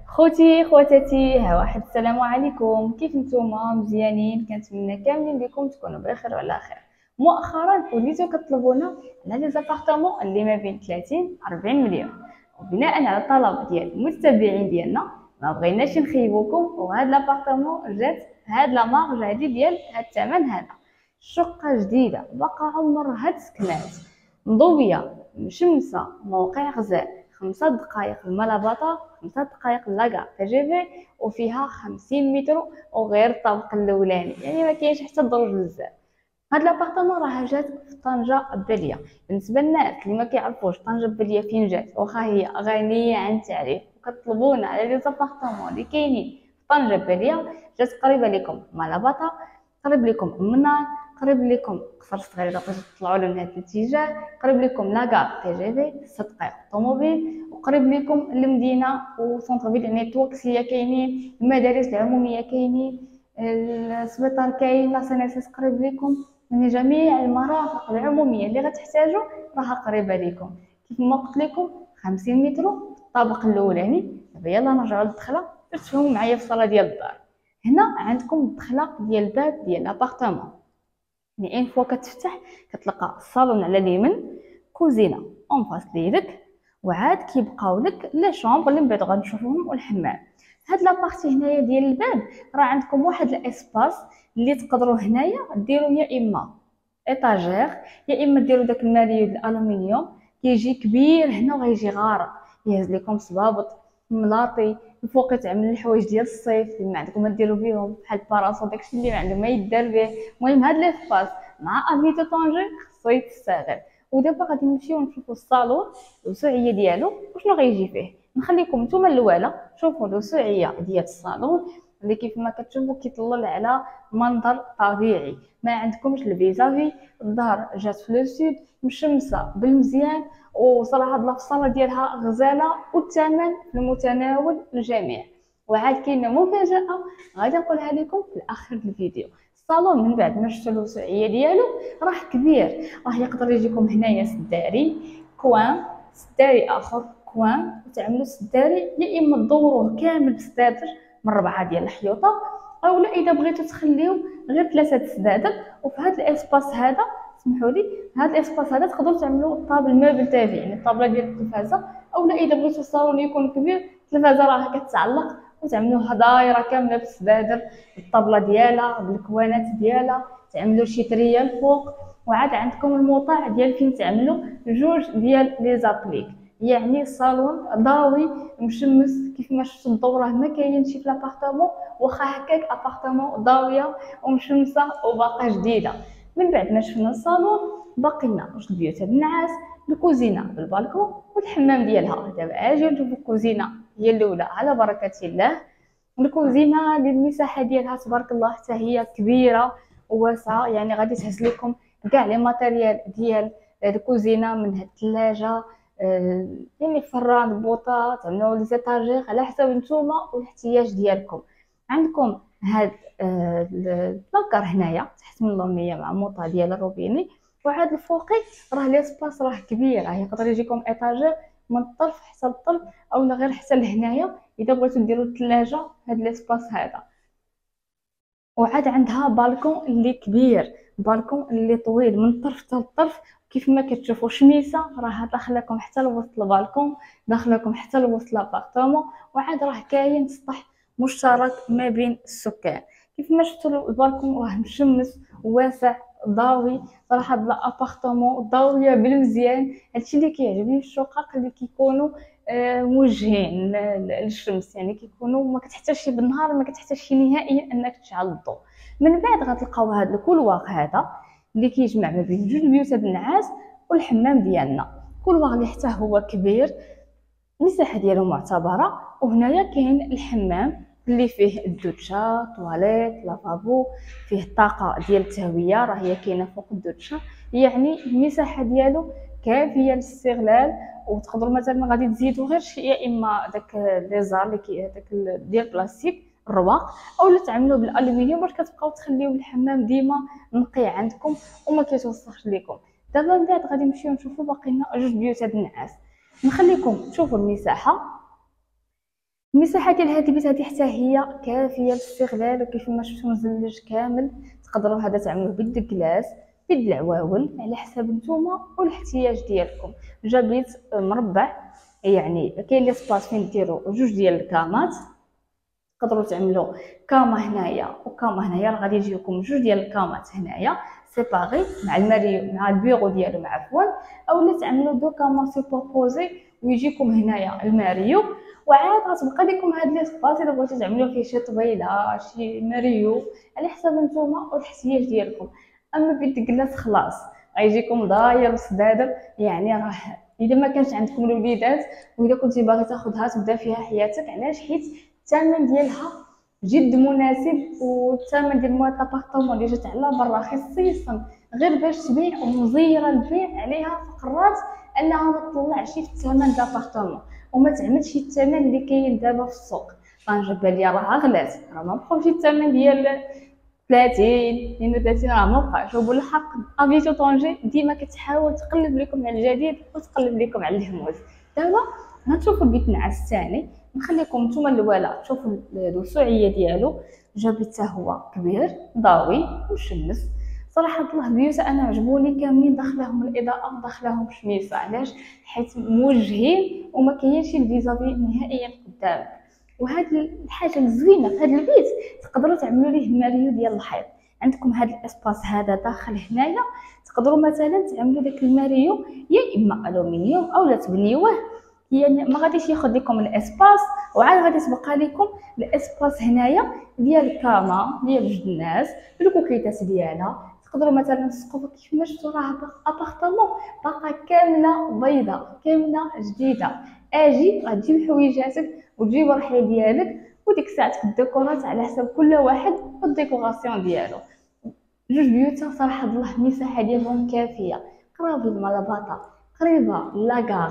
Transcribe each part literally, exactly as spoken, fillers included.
خوتي خواتاتي، ها واحد السلام عليكم. كيف نتوما؟ مزيانين؟ كنتمنى كاملين بكم تكونوا بخير وعلى خير. مؤخرا وليتو كطلبونا على لي زابارتامون اللي ما بين ثلاثين أربعين مليون، وبناء على الطلب ديال المتابعين ديالنا ما بغيناش نخيبوكم، وهاد لابارتامون جات هاد لا مارج هادي ديال هاد الثمن هذا. شقه جديده باقا عمرها تسكنات، مضويه مشمسه، موقع غزال، خمسة دقائق الملابطة، خمسة دقائق لاكار تي جي في، وفيها خمسين متر وغير الطابق الاولاني، يعني ما كاينش حتى الدرج بزاف. هاد لابارتامون راه جات في طنجة بلية. بالنسبة للناس اللي ما كيعرفوش طنجة بلية فين جات، واخا هي غنية عن التعريف وكتطلبونا على لي زابارتامون اللي كاينين في طنجة بلية، جات قريبة لكم ملابطة، قريب لكم منار، قريب لكم قصر صغير الا بغيتو تطلعوا له من هذا الاتجاه، قريب لكم لاكار تي جي في ست دقائق طوموبيل، وقريب لكم المدينه وسونتر فيل، يعني التواكسيه كاينين، المدارس العموميه كاينين، السبيطار كاين، لا سينيسيس قريب لكم، يعني جميع المرافق العموميه اللي غتحتاجوا راها قريبه لكم. كيف ما قلت لكم خمسين متر الطابق الاولاني. دابا يلا نرجعوا للدخله باش تفهموا معايا في الصاله ديال الدار. هنا عندكم الدخله ديال الباب ديال لابارتامون، يعني ان فوا كتفتح كتلقى الصالون على اليمين، كوزينه اون فاس ليدك، وعاد كيبقاو لك لي شومبر اللي من بعد غنشوفوهم والحمام. هاد لابارتي هنايا ديال الباب راه عندكم واحد الاسباس اللي تقدروا هنايا ديروا يا اما ايطاجير، يا اما ديروا داك الماريو الالومنيوم كيجي كبير هنا وغيجي غارق، يهز لكم صبابط ملاطي الفوق، يتعمل الحوايج ديال الصيف اللي ما عندكم ما ديروا بهم، بحال الباراسول داكشي اللي ما عنده ما يدار به. المهم هاد ليسباس مع افيتو طونجي خصو يتستغل. ودابا غادي نمشيو نشوفوا الصالون الوسعيه ديالو وشنو غيجي فيه. نخليكم نتوما الاولى شوفوا الوسعيه ديال الصالون اللي كيف ما كتشوفوا كيطلل على منظر طبيعي، ما عندكمش الفيزافي. الدار جات في لو سود مشمسه بالمزيان، وصراحه هاد الفصاله ديالها غزاله والثمن في المتناول الجميع. وعاد كاينه مفاجاه غادي نقولها لكم في الاخر الفيديو. الصالون من بعد ما شفتوا الوسعيه ديالو راه كبير، راه يقدر يجيكم هنايا سداري كوان، سداري اخر كوان، وتعملوا سداري يا اما تدوروه كامل بسدادر من ربعه ديال الحيوطه، اولا اذا بغيتوا تخليو غير ثلاثه سدادر. وفي هذا الاسباس هذا سمحوا لي، هذا الاسباس هذا تقدروا تعملوا الطابل ميبل تافي، يعني الطابله ديال التلفازه، اولا اذا بغيتوا الصالون يكون كبير التلفازه راه كتعلق وتعملوها دايره كامله بالسدادر، الطابله ديالها بالكوانات ديالها، تعملوا شي تريه الفوق. وعاد عندكم الموطع ديال فين تعملوا جوج ديال لي زابليك، يعني الصالون ضاوي مشمس كيف ما شفتوا الضوء راه ما كاينش في لابارتامون، واخا هكاك ابارتامون ضاويه ومشمسه وباقا جديده. من بعد ما شفنا الصالون بقينا جوج البيوت النعاس، الكوزينه بالبالكون والحمام ديالها. دابا اجيو نشوفوا الكوزينه هي الاولى على بركه الله. الكوزينه اللي المساحه ديالها تبارك الله حتى هي كبيره وواسعه، يعني غادي تهز لكم كاع لي ماتيريال ديال الكوزينه، من هاد الثلاجه، آه، يعني فران، بوطه، تعملوا لي زيتاجير على حسب نتوما والاحتياج ديالكم. عندكم هاد آه، البلاكار هنايا تحت من اللوميه مع موطا ديال الروبيني. وعاد الفوقي راه ليسباس راه كبير، راه يقدر يجيكم ايطاجير من الطرف حتى للطرف، اولا غير حتى لهنايا اذا بغيتو ديروا الثلاجه هاد ليسباس هذا. وعاد عندها بالكون اللي كبير، بالكون اللي طويل من طرف حتى لطرف، كيف ما كتشوفوا شميسه راه داخلكم حتى لوسط البالكون، داخلكم حتى لوسط لابارتمون. وعاد راه كاين سطح مشترك ما بين السكان. كيف ما شفتوا البالكون راه مشمس واسع ضاوي، صراحه هاد الابارتمون ضاويه بالمزيان. هادشي اللي كيعجبني في الشقق اللي كيكونوا آه، موجهين للشمس، يعني كيكونوا ما كتحتاجش بالنهار، ما كتحتاجش نهائيا انك تشعل الضوء. من بعد غتلقاو هذا الكولواغ هذا اللي كيجمع ما بين جوج بيوت النعاس والحمام ديالنا. كولواغ اللي حتى هو كبير، المساحه ديالو معتبره. وهنايا كاين الحمام اللي فيه الدوتشا، طواليت، لافابو، فيه الطاقه ديال التهويه راه هي كاينه فوق الدوتشا، يعني المساحه ديالو كافيه للاستغلال. وتقدروا مثلا غادي تزيدوا غير شي، يا اما داك لي زار اللي كي داك ديال البلاستيك الرواق، اولا تعملوه بالالومنيوم باش كتبقاو تخليو الحمام ديما نقي عندكم وما كيتوسخش لكم. دابا من بعد غادي نمشيو نشوفوا باقي لنا جوج بيوت هاد النعاس. نخليكم تشوفوا المساحه. المساحه ديال هذه البيت هذه حتى هي كافيه للاستغلال، وكيف ما شفتوا مزلج كامل. تقدروا هذا تعملوه بالدكلاس بيد العواول على حساب نتوما والاحتياج ديالكم. جا بيت مربع، يعني كاين لي سباس فين ديروا جوج ديال الكامات. تقدروا تعملوا كاما هنايا وكاما هنايا، راه غادي يجيوكم جوج ديال الكامات هنايا سيباري مع الماريو مع البيرو ديالو مع عفوا، اولا تعملوا دو كاما سوبوزي ويجيكم هنايا الماريو، وعاد غتبقى لكم هاد لي سباس الا بغيتو تعملوا فيه شي طويله شي ماريو على حساب نتوما والاحتياج ديالكم. اما بيد كلاس خلاص غيجيكم داير وسدادر، يعني راه اذا ما كانش عندكم الوليدات واذا كنتي باغي تاخذها تبدا فيها حياتك، علاش؟ حيت الثمن ديالها جد مناسب، والثمن ديال مواد الابارطومون اللي جات على برا خصيصا غير باش تبيع ومزيره البيع عليها فقرات انها ما تطلعش في الثمن ديال الابارطومون وما تعملش الثمن اللي كاين دابا في السوق. طنجه باليه راه غلات، راه ما بقاوش الثمن ديال ثلاثين اثنين وثلاثين راه ما بقاش. وبالحق افيتو طنجه ديما كتحاول تقلب لكم على الجديد وتقلب لكم على الهموز. دابا غنشوفوا البيت النعاس الثاني، نخليكم نتوما الاولى تشوفوا الوسوعيه ديالو. جا بيت حتى هو كبير ضاوي مشمس. صراحه الله البيوت انا عجبوني كاملين، داخلهم الاضاءه داخلهم شميسه، علاش؟ حيت موجهين وما كاينش الفيزابي نهائيا قدامك. وهاد الحاجه الزوينه في هاد البيت تقدروا تعملوا ليه ماريو ديال الحيط. عندكم هاد الاسباس هذا داخل هنايا، تقدروا مثلا تعملوا داك الماريو يا اما الومنيوم اولا تبنيوه، يعني ما غاديش ياخذ لكم الاسباس، وعاد غادي تبقى لكم الاسباس هنايا ديال الكاما ديال جوج الناس بالكوكيتات ديالها. تقدروا مثلا السقوف كيف ما شفتوا راه ابارطمون باقا كامله بيضاء كامله جديده. اجي غتجيب حويجاتك وتجيب الرحيل ديالك، وديك الساعه الديكورات على حسب كل واحد والديكوراسيون ديالو. جوج بيوتا صراحه الله المساحه ديالهم كافيه، قرابه للملاباطه، قريبه لاكار،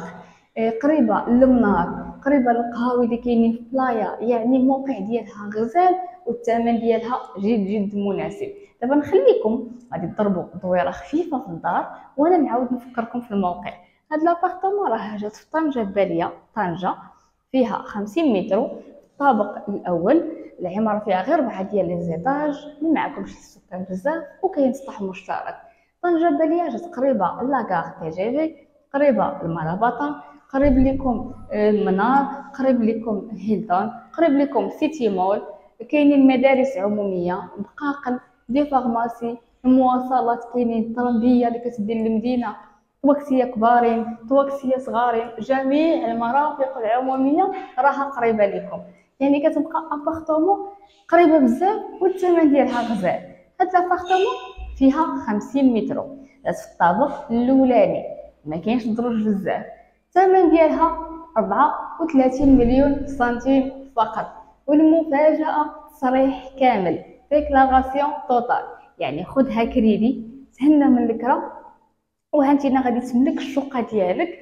قريبه للمنار، قريبه للقهاوي اللي كاينين في بلايا، يعني الموقع ديالها غزال والثمن ديالها جد جد مناسب. دابا نخليكم غادي تضربوا دويره خفيفه في الدار وانا نعاود نفكركم في الموقع. هاد لابارطمون راه جات في طنجه باليه، طنجه فيها خمسين متر، الطابق الاول، العماره فيها غير ربعه ديال لي زيتاج، ما معكمش السكان بزاف وكاين سطح مشترك. طنجه باليه جات قريبه لاكار تي جي في، قريبه المرابطه، قريب لكم المنار، قريب لكم هيلتون، قريب لكم سيتي مول، كاينين مدارس عموميه، بقاقل، دي فارماسي، المواصلات كاينين الطرمبيه اللي كتدي للمدينه، طواكسيه كبارين طواكسيه صغارين، جميع المرافق العموميه راها قريبه لكم. يعني كتبقى ابارطومون قريبه بزاف والثمن ديالها غزال. هاد لابارطومون فيها خمسين متر، جات في الطابق الاولاني، ما كاينش دروج بزاف، الثمن ديالها أربعة وثلاثين مليون سنتيم فقط. والمفاجاه تصريح كامل، ديكلاراسيون توتال، يعني خذها كريدي تهنى من الكرا وهانتينا غادي تملك الشقه ديالك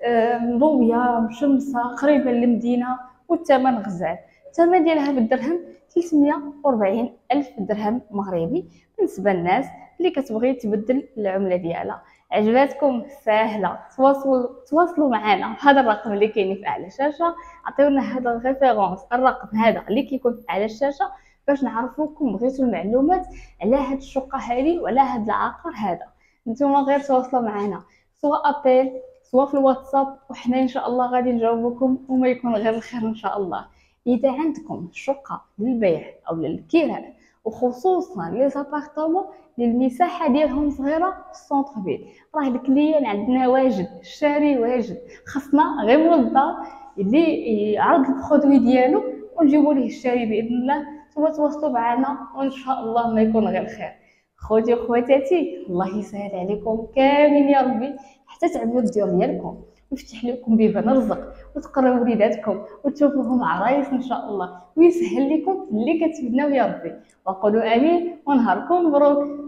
مضويه مشمسه قريبه للمدينه والثمن غزال. الثمن ديالها بالدرهم ثلاثمية وأربعين ألف درهم مغربي بالنسبه للناس اللي كتبغي تبدل العمله ديالها. عجباتكم؟ ساهله، تواصلوا تواصلوا معنا في هذا الرقم اللي كاين في اعلى الشاشه، عطيونا هذا الريفيرونس الرقم هذا اللي كيكون في اعلى الشاشه باش نعرفوكم بغيتوا المعلومات على هاد الشقه هذه وعلى هاد العقار هذا. نتوما غير تواصلوا معنا سواء ابيل سواء في الواتساب، وحنا ان شاء الله غادي نجاوبكم وما يكون غير الخير ان شاء الله. اذا عندكم شقه للبيع او للكراء وخصوصا لي زابارطومون المساحه ديالهم صغيره في السونتر فيل، راه الكليان عندنا واجد، الشاري واجد، خصنا غير موظف اللي يعرض البرودوي ديالو ونجيبوا ليه الشاري باذن الله. ثم تواصلوا معنا وان شاء الله ما يكون غير خير. خوتي وخواتاتي الله يسهل عليكم كاملين يا ربي، حتى تعملوا الديور ديالكم ويفتح لكم بيبان رزق وتقروا وليداتكم وتشوفوهم عرايس ان شاء الله، ويسهل لكم اللي كتمناو يا ربي. وقولوا امين ونهاركم مبروك.